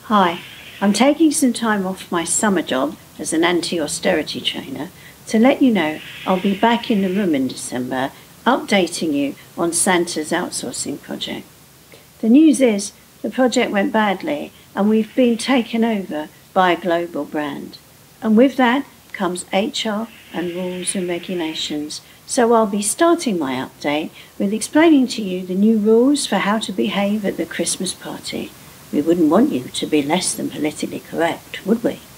Hi, I'm taking some time off my summer job as an anti-austerity trainer to let you know I'll be back in the room in December updating you on Santa's outsourcing project. The news is the project went badly and we've been taken over by a global brand. And with that comes HR and rules and regulations. So I'll be starting my update with explaining to you the new rules for how to behave at the Christmas party. We wouldn't want you to be less than politically correct, would we?